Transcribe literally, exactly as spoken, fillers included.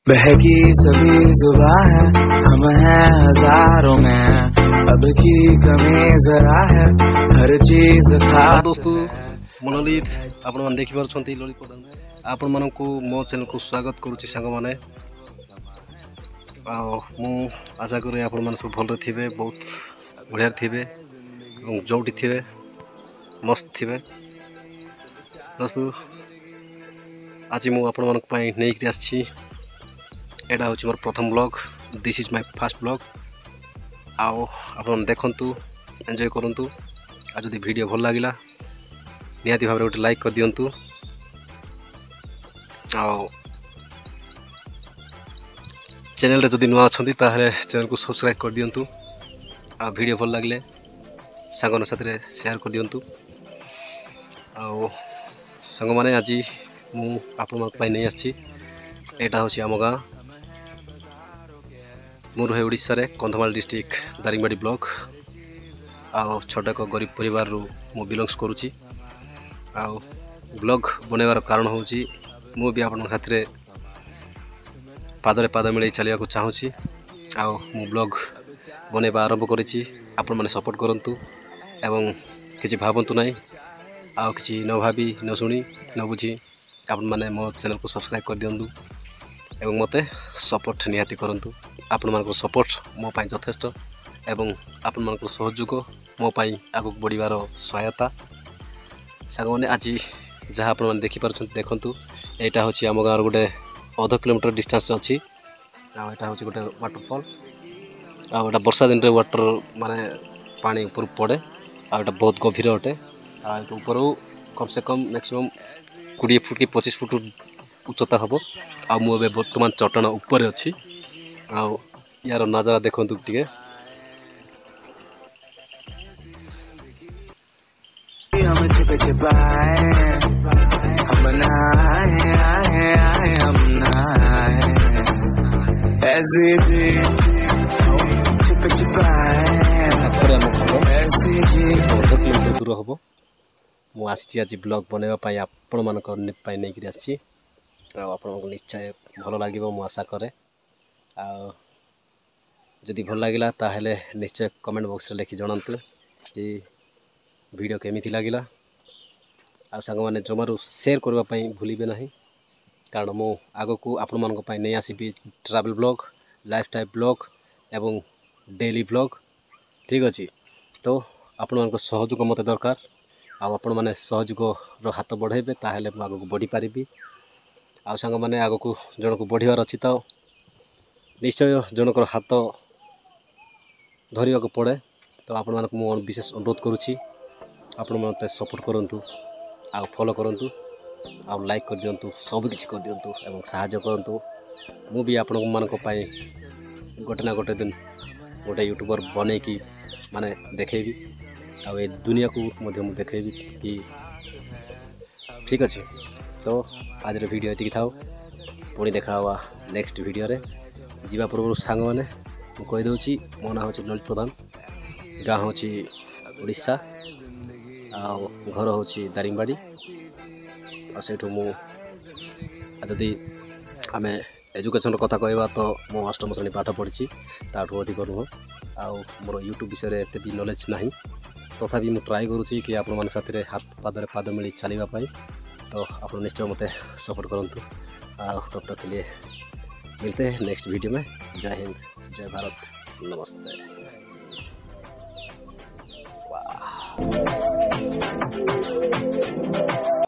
बहकी सभी जुबां है, हम हैं हजारों में, अब की कमी जरा है, हर चीज खा। दोस्तों मनोलित आपण मैंने देखी पार्टी ललित प्रधान आपण मान को मो चैनल को स्वागत करुच्ची सांग मैंने मु आशा करी आपण मैंने सब भल थे बहुत बढ़िया थे जोटी थे मस्त थे। दोस्तों आज मु आपण मान नहीं आसी एटा हूँ मोर प्रथम blog, this is my first blog. आओ आपण देखंतु एंजॉय करंतु आ जदि वीडियो भल लागिला निहाती भाव गोटे लाइक कर दियंतु आओ चैनल रे जदि नुआ अछंती ताहले चैनल को सब्सक्राइब कर दियंतु आ वीडियो भल लागिले सांगन साथ रे शेयर कर दियंतु। आओ सांग माने आज मु आपण मान पई नै आछि एटा होछि आम गाँ मु रहे ओडिशा रे कंधमाल डिस्ट्रिक्ट दारिंगबाड़ी ब्लॉक आओ छोटा एक गरीब परिवार रु मु बिलोंग्स करुच्ची। आओ ब्लॉग बनवार कारण होची मु भी आपन साथ रे पादरे पाद मिले चलिया को चाहूची। आओ मु ब्लॉग बनवा आरंभ करिछि आपन माने सपोर्ट करंतु एवं किछि भाबंतु नाही आओ किछि न भाबी न सुनी न बुझी आपन माने मो चैनल को सब्सक्राइब कर दियंतु एवं मते सपोर्ट निहाती करंतु। आपण मानक सपोर्ट मो पाई यथेष्ट एवं आपण मानक सहयोग मो पाई आगु बढ़िवार सहायता। सांग माने आज जहाँ आपण माने देखि पारछन देखंतु एटा होछि आम गाँव गोटे अध किलोमीटर डिस्टेंस अच्छी आ एटा होछि गोटे वाटरफॉल आ एटा वर्षा दिन रे वाटर माने पानी ऊपर पड़े आ एटा बहुत गभीर अटे आ ऊपर कम से कम मैक्सिमम बीस फुट कि पच्चीस फुट उच्चता हम आ मु ए बर्तमान चट्टान ऊपर अच्छी आ यार नजारा देखंतु टिके हम छिपे छिपाए हम नाए आए आए हम नाए ऐसे जी छिपे छिपाए ऐसे जी दस किलोमीटर दूर हम मु आसी आज ब्लॉग बनवा पाई आपण मानक पाई नहीं कि आसी आपण निश्चय भल लगे मु आशा करे आ जदि भल लगिला ताहले निश्चय कमेंट बॉक्स रे लिखि जणांतु कि वीडियो केमिति लागिला आ संग माने जमारू शेयर करबा पई भूलिबे नाही कारण मो आगो को आपण मानक पई नै आसीबी ट्रैवल ब्लॉग लाइफस्टाइल ब्लॉग एवं डेली ब्लॉग ठीक अछि। तो आपण मानक सहयोग मते दरकार आ आपण माने सहयोग रो हाथ बढ़ेबे ताहले मु आगो को बढ़ी पारिबी आ संग माने आगो को जण को बढ़िवार अछि त निश्चय जनकर हाथ धरिया को पड़े। तो आपण मानक मु विशेष अनुरोध करुच्ची आपण मते सपोर्ट करंतु आ फॉलो करंतु आ लाइक कर दियंतु सब किछि कर दियंतु एवं सहायता करंतु। मु भी आपण मानक पई गोटे ना गोटे दिन गोटे यूट्यूबर बने की माने देखेबी आ ए दुनिया को मध्य मु देखेबी कि ठीक अछि। तो आज रे वीडियो एतिकी थाओ पुणी देखा हुआ नेक्स्ट वीडियो रे जीवा पूर्व सांग मैंने मु कही दूची मो ना हूँ ललित प्रधान गाँ हूँ ओडिशा आ घर हूँ दारिंगबाड़ी आ सेठू मु जदि आम एजुकेशन कथा कहवा तो मो अष्टम श्रेणी पाठ पढ़ी ताठू अधिक नुह आ मोर यूट्यूब विषय में एत भी नॉलेज ना तथापि मु ट्राए करुच्ची कि आपण मान साथ हाथ पादरे पाद मिली चलवाई। तो आप निश्चय मते सपोर्ट करंतु आ तब तक के लिए मिलते हैं नेक्स्ट वीडियो में। जय हिंद जय भारत नमस्ते। वाह।